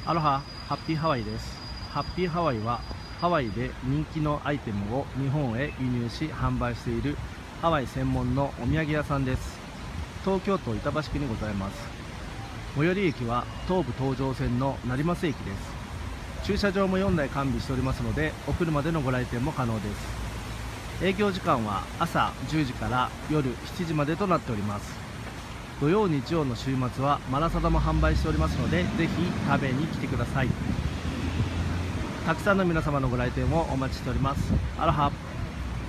アロハ、ハッピーハワイです。ハッピーハワイはハワイで人気のアイテムを日本へ輸入し販売しているハワイ専門のお土産屋さんです。東京都板橋区にございます。最寄り駅は東武東上線の成増駅です。駐車場も4台完備しておりますので、お車でのご来店も可能です。営業時間は朝10時から夜7時までとなっております。土曜日曜の週末はマラサダも販売しておりますので、ぜひ食べに来てください。たくさんの皆様のご来店をお待ちしております。アロハ。